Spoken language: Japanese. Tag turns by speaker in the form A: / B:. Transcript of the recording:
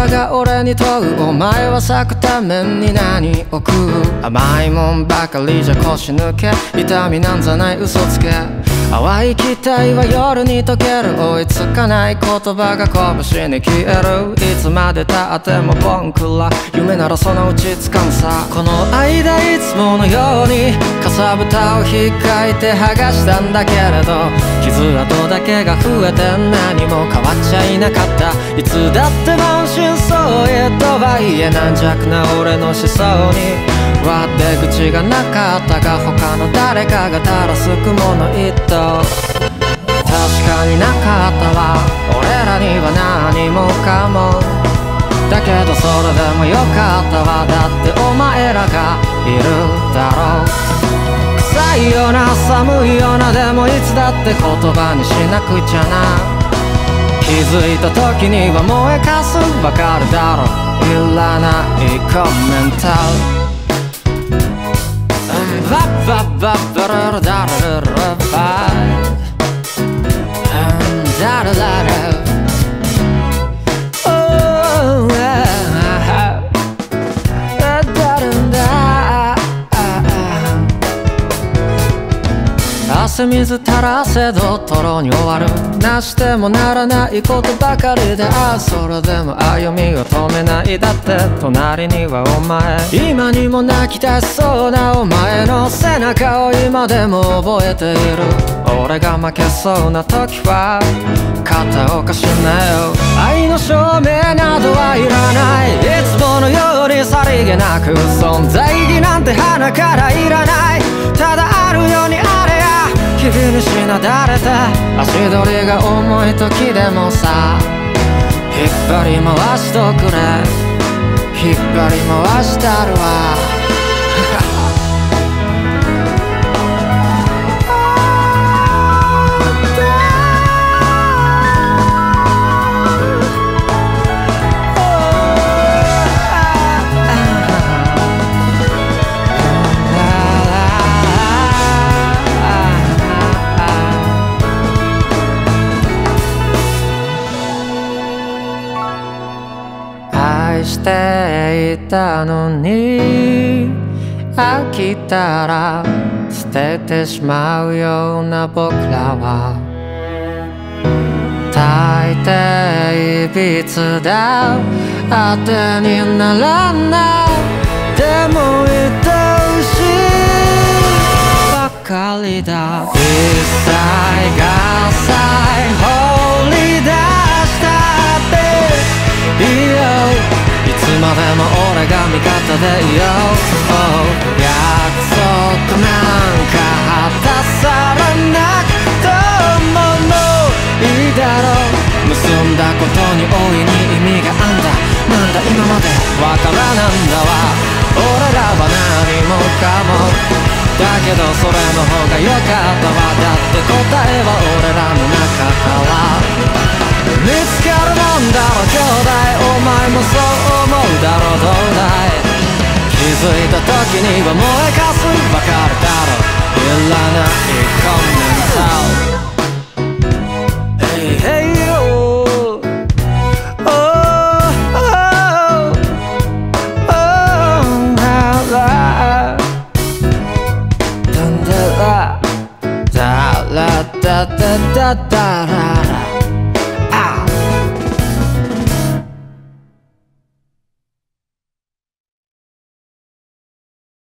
A: 葉が俺に問う。お前は咲くために何を食う。甘いもんばかりじゃ腰抜け、痛みなんざない嘘つけ。淡い期待は夜に溶ける。追いつかない言葉が拳に消える。いつまで経ってもボンクラ、夢ならそのうち掴むさ。この間いつものようにかさぶたを引っかいて剥がしたんだけれど、傷跡だけが増えて何も変わっちゃいなかった。いつだって満身創痍とはいえ軟弱な俺の思想に割って口がなかったが、他の誰かがたらすくもの一頭。確かになかったわ、俺らには何もかも。だけどそれでもよかったわ、だってお前らがいるだろう。臭いよな寒いよな、でもいつだって言葉にしなくちゃな。気づいた時には燃えかすばかりだろう。いらないコメント。バッバッバッバララダラララバーダラダラ汗水垂らせどとろに終わる。なしてもならないことばかりで、ああそれでも歩みを止めない。だって隣にはお前、今にも泣き出しそうなお前の背中を今でも覚えている。俺が負けそうな時は肩を貸しなよ。愛の証明などはいらない。いつものようにさりげなく存在意義なんて鼻からいらない。ただあるようにあれや日々にしなだれて、足取りが重い時でもさ引っ張り回しとくれ、引っ張り回したるわ。愛していたのに飽きたら捨ててしまうような僕らは大抵いびつだ、当てにならない。でも愛しいばかりだ。一切がさえ放り出したっていいよ、いつまでも俺が味方でいよう。約束なんか果たされなくてももういいだろう。結んだことに大いに意味があんだ。なんだ今までわからなんだわ。俺らは何もかもだけどそれの方が良かったわ。だって答えは俺らの中から見つかるもんだろ兄弟。お前もそう思うだろうどうだい。気づいた時には燃えかすばかりだろう。いらないコメント。Hey hey yo oh oh oh la da da da da da da da